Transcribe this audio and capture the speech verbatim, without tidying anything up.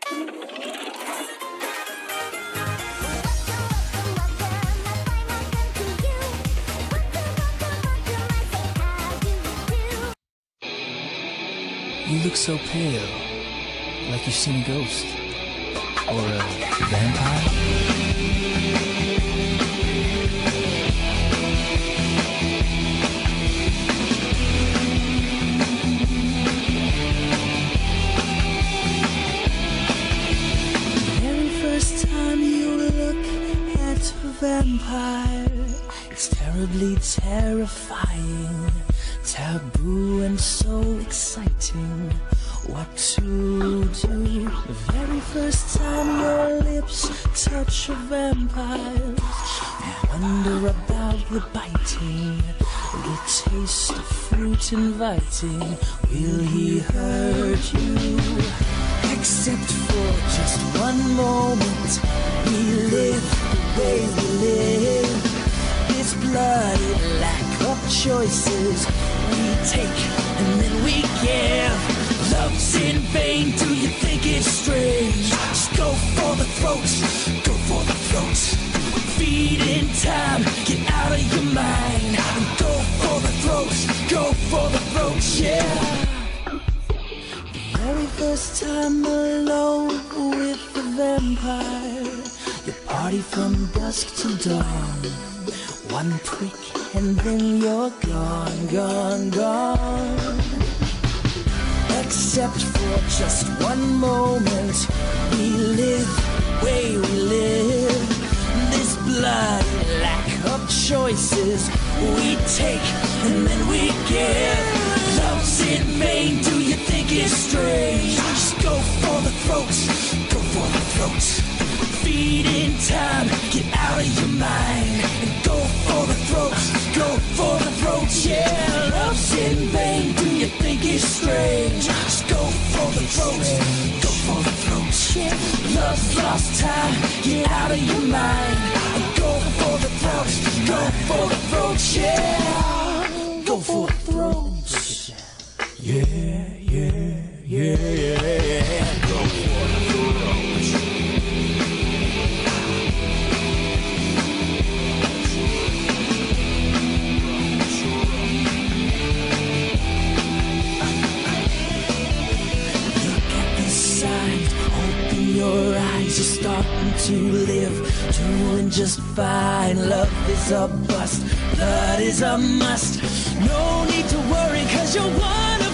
You look so pale, like you've seen a ghost. Or a vampire? The very first time you look at a vampire, it's terribly terrifying, taboo and so exciting. What to do the very first time your lips touch a vampire? Wonder about the biting, the taste of fruit inviting. Will he hurt you? Except for just one moment, we live the way we live. This bloody lack of choices we take and then we give. Love's in vain, do you think it's strange? Just go for the throat, go for the throat. Feed in time, get out of your mind. And go for the throat, go for the throat, yeah. The very first time alone with the vampire, you party from dusk to dawn. One prick and then you're gone, gone, gone. Except for just one moment, we live the way we live. This bloody lack of choices we take and then we give. Love's in vain, do you think it's strange? Just go for the throat, go for the throat. Feed in time, get out of your mind. And go for the throat, go for the throat, yeah. Love's in vain, do you think it's strange? Just go for the throat, go for the throat, yeah. Love's lost time, get out of your mind. And go for the throat, go for the throat, yeah. Go for the throat, yeah, yeah, yeah, yeah. Go for the throat. Your eyes are starting to live, doing just fine. Love is a bust, blood is a must. No need to worry, cause you're one